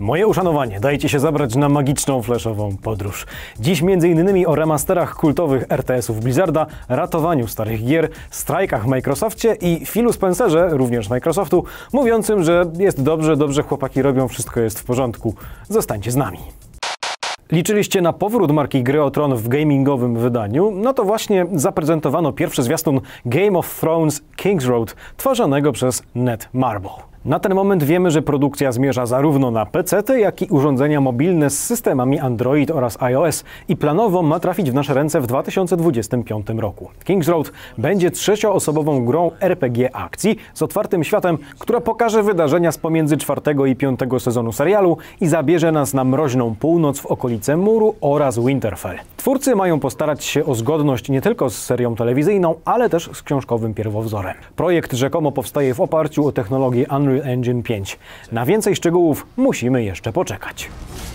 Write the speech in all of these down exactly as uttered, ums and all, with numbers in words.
Moje uszanowanie, dajcie się zabrać na magiczną flashową podróż. Dziś między innymi o remasterach kultowych R T S-ów Blizzarda, ratowaniu starych gier, strajkach w Microsoftie i Philu Spencerze, również Microsoftu, mówiącym, że jest dobrze, dobrze chłopaki robią, wszystko jest w porządku. Zostańcie z nami. Liczyliście na powrót marki Gry o Tron w gamingowym wydaniu? No to właśnie zaprezentowano pierwszy zwiastun Game of Thrones King's Road, tworzonego przez Netmarble. Na ten moment wiemy, że produkcja zmierza zarówno na pecety, jak i urządzenia mobilne z systemami Android oraz iOS i planowo ma trafić w nasze ręce w dwa tysiące dwudziestym piątym roku. King's Road będzie trzecioosobową grą R P G akcji z otwartym światem, która pokaże wydarzenia z pomiędzy czwartego i piątego sezonu serialu i zabierze nas na mroźną północ w okolice Muru oraz Winterfell. Twórcy mają postarać się o zgodność nie tylko z serią telewizyjną, ale też z książkowym pierwowzorem. Projekt rzekomo powstaje w oparciu o technologię Unreal Engine pięć. Na więcej szczegółów musimy jeszcze poczekać.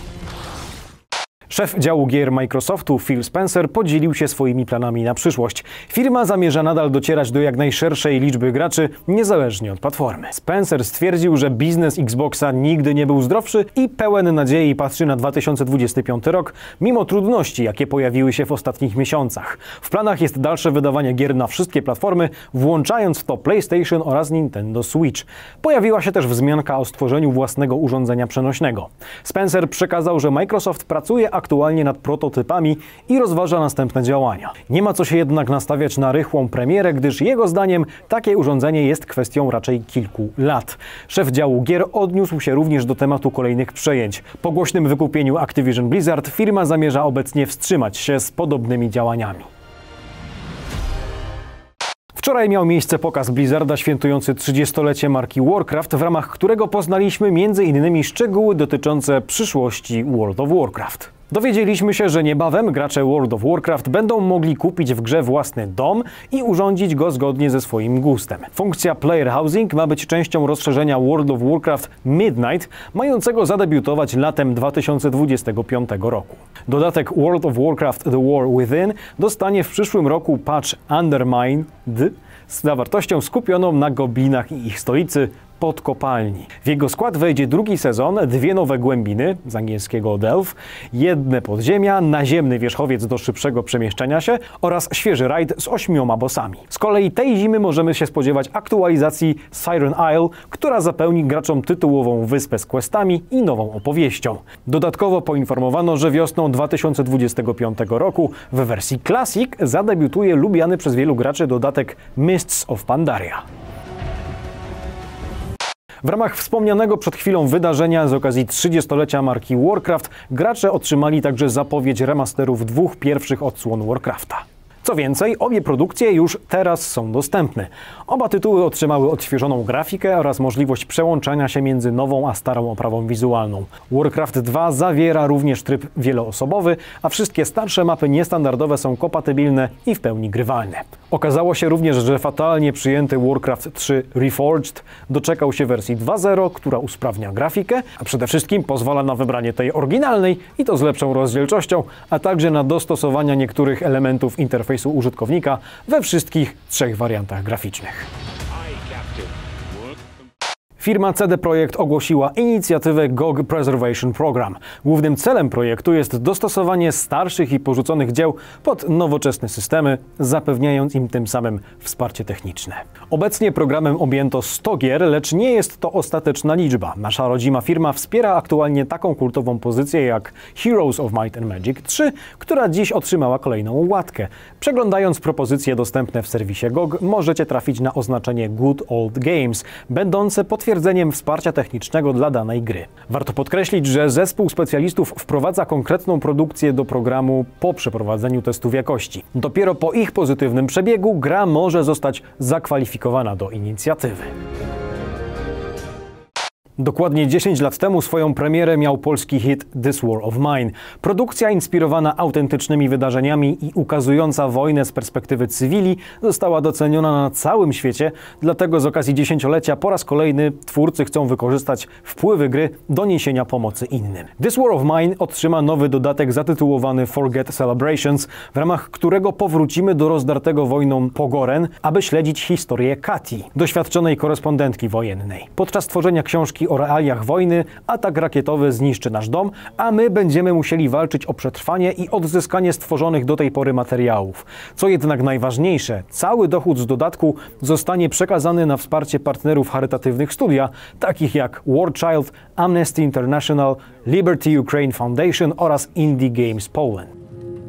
Szef działu gier Microsoftu Phil Spencer podzielił się swoimi planami na przyszłość. Firma zamierza nadal docierać do jak najszerszej liczby graczy, niezależnie od platformy. Spencer stwierdził, że biznes Xboxa nigdy nie był zdrowszy i pełen nadziei patrzy na dwa tysiące dwudziesty piąty rok, mimo trudności, jakie pojawiły się w ostatnich miesiącach. W planach jest dalsze wydawanie gier na wszystkie platformy, włączając w to PlayStation oraz Nintendo Switch. Pojawiła się też wzmianka o stworzeniu własnego urządzenia przenośnego. Spencer przekazał, że Microsoft pracuje aktualnie nad prototypami i rozważa następne działania. Nie ma co się jednak nastawiać na rychłą premierę, gdyż jego zdaniem takie urządzenie jest kwestią raczej kilku lat. Szef działu gier odniósł się również do tematu kolejnych przejęć. Po głośnym wykupieniu Activision Blizzard firma zamierza obecnie wstrzymać się z podobnymi działaniami. Wczoraj miał miejsce pokaz Blizzarda świętujący trzydziestolecie marki Warcraft, w ramach którego poznaliśmy między innymi szczegóły dotyczące przyszłości World of Warcraft. Dowiedzieliśmy się, że niebawem gracze World of Warcraft będą mogli kupić w grze własny dom i urządzić go zgodnie ze swoim gustem. Funkcja Player Housing ma być częścią rozszerzenia World of Warcraft Midnight, mającego zadebiutować latem dwa tysiące dwudziestego piątego roku. Dodatek World of Warcraft The War Within dostanie w przyszłym roku patch Undermined z zawartością skupioną na goblinach i ich stolicy pod kopalni. W jego skład wejdzie drugi sezon, dwie nowe głębiny, z angielskiego Delve, jedne podziemia, naziemny wierzchowiec do szybszego przemieszczania się oraz świeży rajd z ośmioma bossami. Z kolei tej zimy możemy się spodziewać aktualizacji Siren Isle, która zapełni graczom tytułową wyspę z questami i nową opowieścią. Dodatkowo poinformowano, że wiosną dwa tysiące dwudziestego piątego roku w wersji Classic zadebiutuje lubiany przez wielu graczy dodatek Mists of Pandaria. W ramach wspomnianego przed chwilą wydarzenia z okazji trzydziestolecia marki Warcraft gracze otrzymali także zapowiedź remasterów dwóch pierwszych odsłon Warcrafta. Co więcej, obie produkcje już teraz są dostępne. Oba tytuły otrzymały odświeżoną grafikę oraz możliwość przełączania się między nową a starą oprawą wizualną. Warcraft dwa zawiera również tryb wieloosobowy, a wszystkie starsze mapy niestandardowe są kompatybilne i w pełni grywalne. Okazało się również, że fatalnie przyjęty Warcraft trzy Reforged doczekał się wersji dwa zero, która usprawnia grafikę, a przede wszystkim pozwala na wybranie tej oryginalnej i to z lepszą rozdzielczością, a także na dostosowania niektórych elementów interfejsu użytkownika we wszystkich trzech wariantach graficznych. Firma C D Projekt ogłosiła inicjatywę G O G Preservation Program. Głównym celem projektu jest dostosowanie starszych i porzuconych dzieł pod nowoczesne systemy, zapewniając im tym samym wsparcie techniczne. Obecnie programem objęto sto gier, lecz nie jest to ostateczna liczba. Nasza rodzima firma wspiera aktualnie taką kultową pozycję jak Heroes of Might and Magic trzy, która dziś otrzymała kolejną łatkę. Przeglądając propozycje dostępne w serwisie G O G, możecie trafić na oznaczenie Good Old Games, będące potwierdzeniem Potwierdzeniem wsparcia technicznego dla danej gry. Warto podkreślić, że zespół specjalistów wprowadza konkretną produkcję do programu po przeprowadzeniu testów jakości. Dopiero po ich pozytywnym przebiegu gra może zostać zakwalifikowana do inicjatywy. Dokładnie dziesięć lat temu swoją premierę miał polski hit This War of Mine. Produkcja inspirowana autentycznymi wydarzeniami i ukazująca wojnę z perspektywy cywili została doceniona na całym świecie, dlatego z okazji dziesięciolecia po raz kolejny twórcy chcą wykorzystać wpływy gry do niesienia pomocy innym. This War of Mine otrzyma nowy dodatek zatytułowany Forget Celebrations, w ramach którego powrócimy do rozdartego wojną Pogoren, aby śledzić historię Kati, doświadczonej korespondentki wojennej. Podczas tworzenia książki o realiach wojny, atak rakietowy zniszczy nasz dom, a my będziemy musieli walczyć o przetrwanie i odzyskanie stworzonych do tej pory materiałów. Co jednak najważniejsze, cały dochód z dodatku zostanie przekazany na wsparcie partnerów charytatywnych studia, takich jak War Child, Amnesty International, Liberty Ukraine Foundation oraz Indie Games Poland.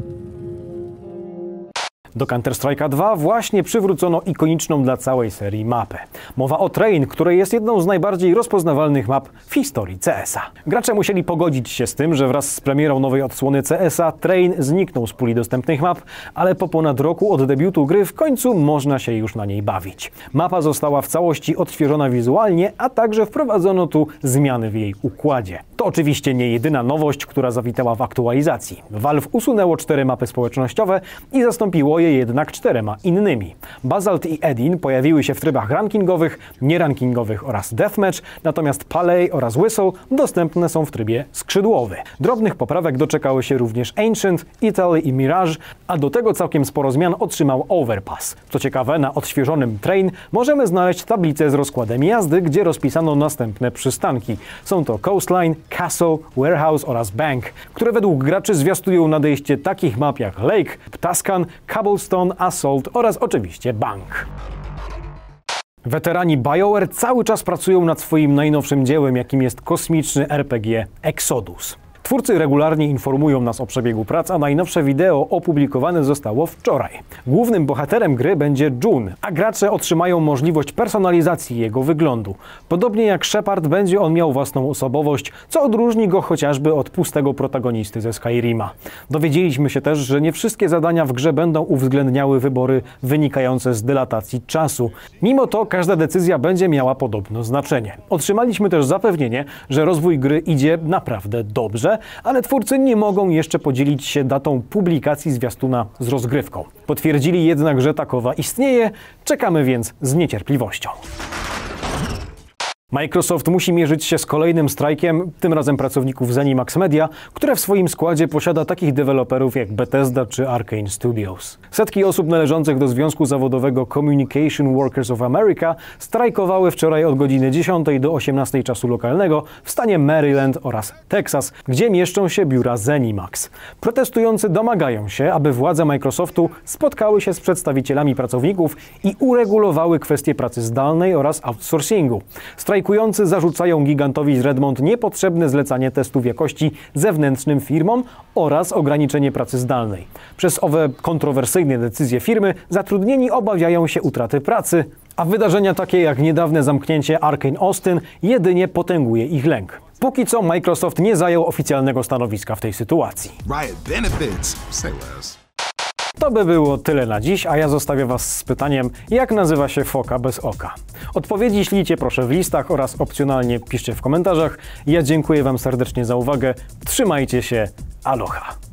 Do Counter-Strike'a dwa właśnie przywrócono ikoniczną dla całej serii mapę. Mowa o Train, której jest jedną z najbardziej rozpoznawalnych map w historii C S a. Gracze musieli pogodzić się z tym, że wraz z premierą nowej odsłony C S a Train zniknął z puli dostępnych map, ale po ponad roku od debiutu gry w końcu można się już na niej bawić. Mapa została w całości odświeżona wizualnie, a także wprowadzono tu zmiany w jej układzie. To oczywiście nie jedyna nowość, która zawitała w aktualizacji. Valve usunęło cztery mapy społecznościowe i zastąpiło je jednak czterema innymi. Basalt i Edin pojawiły się w trybach rankingowych, nierankingowych oraz Deathmatch, natomiast Palais oraz Whistle dostępne są w trybie skrzydłowy. Drobnych poprawek doczekały się również Ancient, Italy i Mirage, a do tego całkiem sporo zmian otrzymał Overpass. Co ciekawe, na odświeżonym Train możemy znaleźć tablicę z rozkładem jazdy, gdzie rozpisano następne przystanki. Są to Coastline, Castle, Warehouse oraz Bank, które według graczy zwiastują nadejście takich map jak Lake, Ptaskan, Cobblestone, Assault oraz oczywiście Bank. Weterani BioWare cały czas pracują nad swoim najnowszym dziełem, jakim jest kosmiczny R P G Exodus. Twórcy regularnie informują nas o przebiegu prac, a najnowsze wideo opublikowane zostało wczoraj. Głównym bohaterem gry będzie June, a gracze otrzymają możliwość personalizacji jego wyglądu. Podobnie jak Shepard, będzie on miał własną osobowość, co odróżni go chociażby od pustego protagonisty ze Skyrima. Dowiedzieliśmy się też, że nie wszystkie zadania w grze będą uwzględniały wybory wynikające z dylatacji czasu. Mimo to każda decyzja będzie miała podobno znaczenie. Otrzymaliśmy też zapewnienie, że rozwój gry idzie naprawdę dobrze, ale twórcy nie mogą jeszcze podzielić się datą publikacji zwiastuna z rozgrywką. Potwierdzili jednak, że takowa istnieje, czekamy więc z niecierpliwością. Microsoft musi mierzyć się z kolejnym strajkiem, tym razem pracowników ZeniMax Media, które w swoim składzie posiada takich deweloperów jak Bethesda czy Arkane Studios. Setki osób należących do Związku Zawodowego Communication Workers of America strajkowały wczoraj od godziny dziesiątej do osiemnastej czasu lokalnego w stanie Maryland oraz Teksas, gdzie mieszczą się biura ZeniMax. Protestujący domagają się, aby władze Microsoftu spotkały się z przedstawicielami pracowników i uregulowały kwestie pracy zdalnej oraz outsourcingu. Strajkujący zarzucają gigantowi z Redmond niepotrzebne zlecanie testów jakości zewnętrznym firmom oraz ograniczenie pracy zdalnej. Przez owe kontrowersyjne decyzje firmy zatrudnieni obawiają się utraty pracy, a wydarzenia takie jak niedawne zamknięcie Arkane Austin jedynie potęguje ich lęk. Póki co Microsoft nie zajął oficjalnego stanowiska w tej sytuacji. To by było tyle na dziś, a ja zostawię Was z pytaniem, jak nazywa się foka bez oka. Odpowiedzi ślijcie proszę w listach oraz opcjonalnie piszcie w komentarzach. Ja dziękuję Wam serdecznie za uwagę. Trzymajcie się. Aloha!